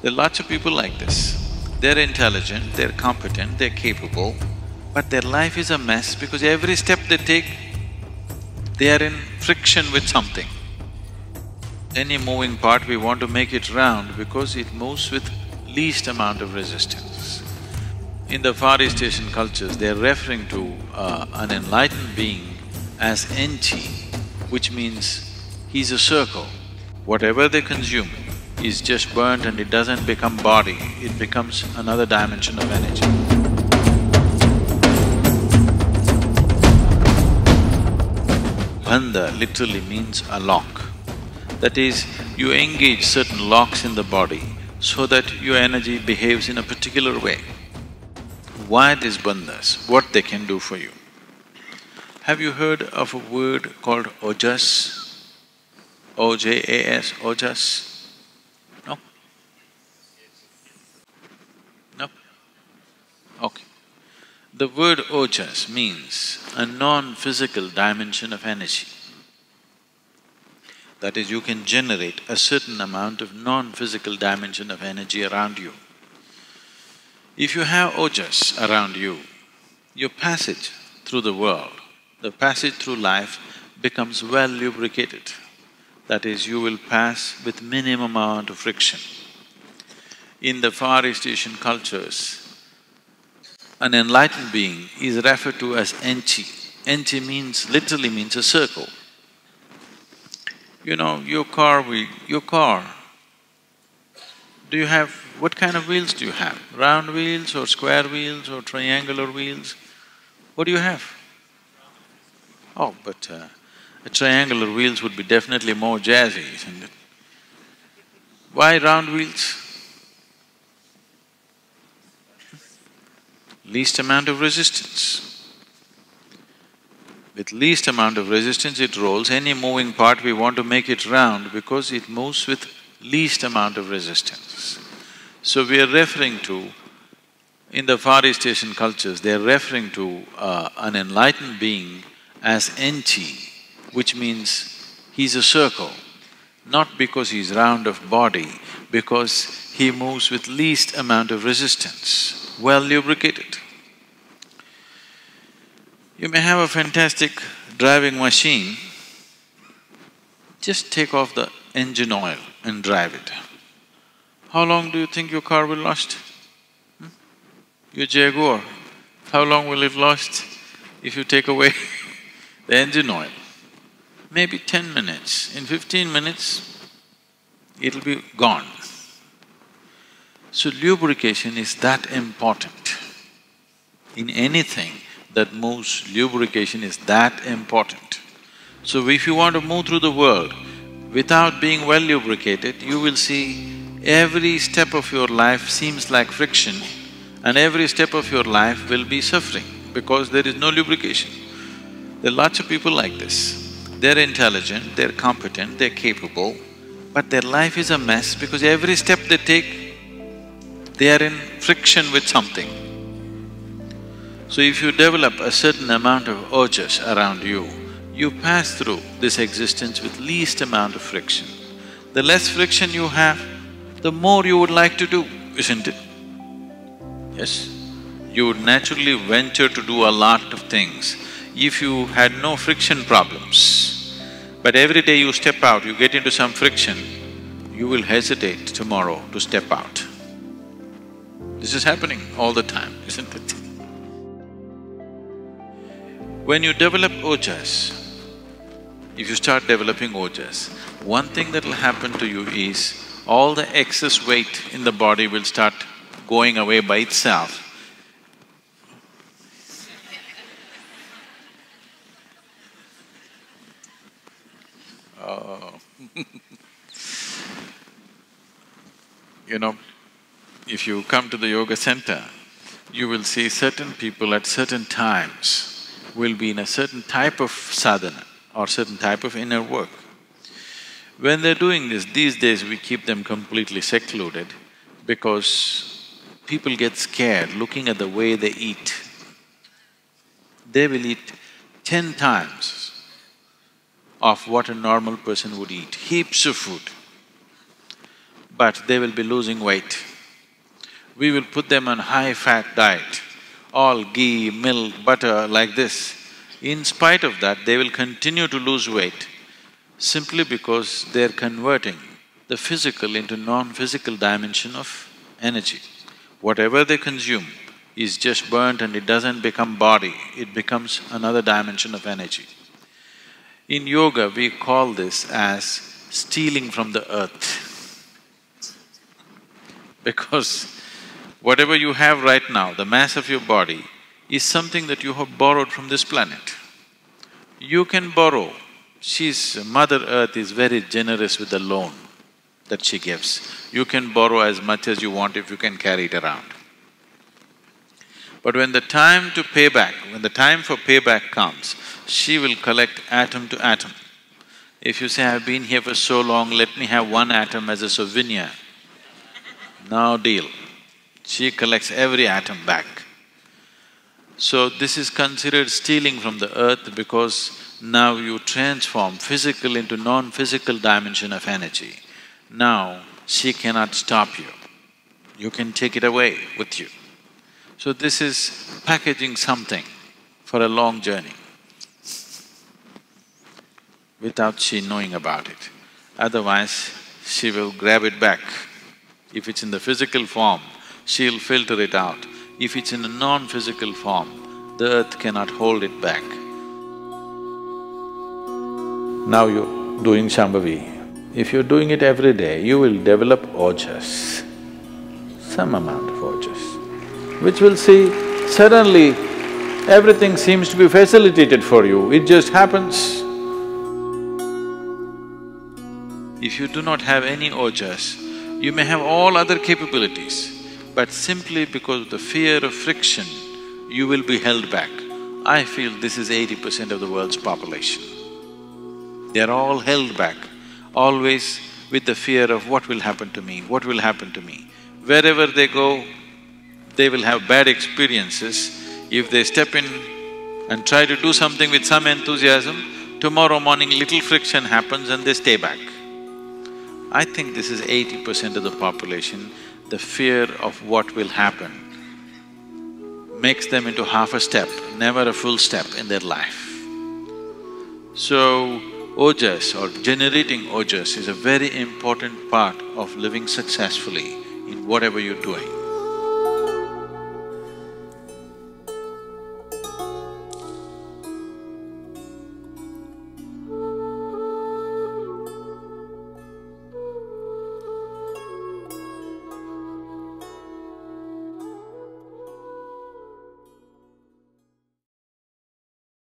There are lots of people like this. They're intelligent, they're competent, they're capable, but their life is a mess because every step they take, they are in friction with something. Any moving part, we want to make it round because it moves with least amount of resistance. In the Far East Asian cultures, they're referring to an enlightened being as NT, which means he's a circle. Whatever they consume is just burnt and it doesn't become body, it becomes another dimension of energy. Bandha literally means a lock. That is, you engage certain locks in the body so that your energy behaves in a particular way. Why these bandhas? What they can do for you? Have you heard of a word called Ojas? O-J-A-S, Ojas? No? No? Okay. The word Ojas means a non-physical dimension of energy. That is, you can generate a certain amount of non-physical dimension of energy around you. If you have Ojas around you, your passage through the world, the passage through life becomes well lubricated. That is, you will pass with minimum amount of friction. In the Far East Asian cultures, an enlightened being is referred to as Enchi. Enchi means… literally means a circle. You know, your car, do you have… what kind of wheels do you have? Round wheels or square wheels or triangular wheels? What do you have? Oh, but a triangular wheels would be definitely more jazzy, isn't it? Why round wheels? Least amount of resistance. With least amount of resistance it rolls. Any moving part, we want to make it round because it moves with least amount of resistance. So we are referring to… in the Far East Asian cultures, they are referring to an enlightened being as Enchi, which means he's a circle, not because he's round of body, because he moves with least amount of resistance, well lubricated. You may have a fantastic driving machine, just take off the engine oil and drive it. How long do you think your car will last? Your Jaguar, how long will it last if you take away the engine oil? Maybe 10 minutes. In 15 minutes, it'll be gone. So lubrication is that important. In anything that moves, lubrication is that important. So if you want to move through the world without being well lubricated, you will see every step of your life seems like friction and every step of your life will be suffering because there is no lubrication. There are lots of people like this. They're intelligent, they're competent, they're capable, but their life is a mess because every step they take, they are in friction with something. So if you develop a certain amount of ojas around you, you pass through this existence with least amount of friction. The less friction you have, the more you would like to do, isn't it? Yes? You would naturally venture to do a lot of things if you had no friction problems. But every day you step out, you get into some friction, you will hesitate tomorrow to step out. This is happening all the time, isn't it? When you develop ojas, if you start developing ojas, one thing that'll happen to you is all the excess weight in the body will start going away by itself. Oh. You know, if you come to the yoga center, you will see certain people at certain times will be in a certain type of sadhana or certain type of inner work. When they're doing this, these days we keep them completely secluded because people get scared looking at the way they eat. They will eat 10 times of what a normal person would eat, heaps of food. but they will be losing weight. We will put them on high-fat diet, all ghee, milk, butter, like this. In spite of that, they will continue to lose weight simply because they're converting the physical into non-physical dimension of energy. Whatever they consume is just burnt and it doesn't become body, it becomes another dimension of energy. In yoga, we call this as stealing from the earth. Because whatever you have right now, the mass of your body, is something that you have borrowed from this planet. You can borrow. Mother Earth is very generous with the loan that she gives. You can borrow as much as you want if you can carry it around. But when the time for payback comes, she will collect atom to atom. If you say, I've been here for so long, let me have one atom as a souvenir, no deal. She collects every atom back. So this is considered stealing from the earth because now you transform physical into non-physical dimension of energy. Now she cannot stop you. You can take it away with you. So this is packaging something for a long journey without she knowing about it. Otherwise, she will grab it back. If it's in the physical form, she'll filter it out. If it's in a non-physical form, the earth cannot hold it back. Now you're doing Shambhavi. If you're doing it every day, you will develop Ojas, some amount of Ojas, which will see suddenly everything seems to be facilitated for you, it just happens. If you do not have any Ojas, you may have all other capabilities, but simply because of the fear of friction, you will be held back. I feel this is 80% of the world's population. They're all held back, always with the fear of what will happen to me, what will happen to me. Wherever they go, they will have bad experiences. If they step in and try to do something with some enthusiasm, tomorrow morning little friction happens and they stay back. I think this is 80% of the population. The fear of what will happen makes them into half a step, never a full step in their life. So, Ojas or generating Ojas is a very important part of living successfully in whatever you're doing.